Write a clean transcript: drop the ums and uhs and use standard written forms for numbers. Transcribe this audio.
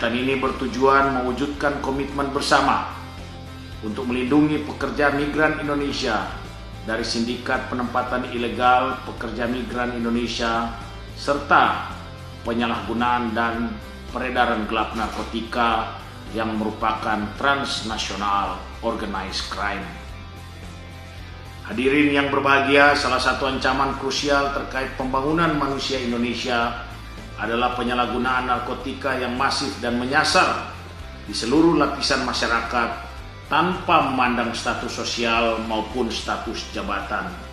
Kegiatan ini bertujuan mewujudkan komitmen bersama untuk melindungi pekerja migran Indonesia dari sindikat penempatan ilegal pekerja migran Indonesia serta penyalahgunaan dan peredaran gelap narkotika yang merupakan transnational organized crime. Hadirin yang berbahagia, salah satu ancaman krusial terkait pembangunan manusia Indonesia adalah penyalahgunaan narkotika yang masif dan menyasar di seluruh lapisan masyarakat tanpa memandang status sosial maupun status jabatan.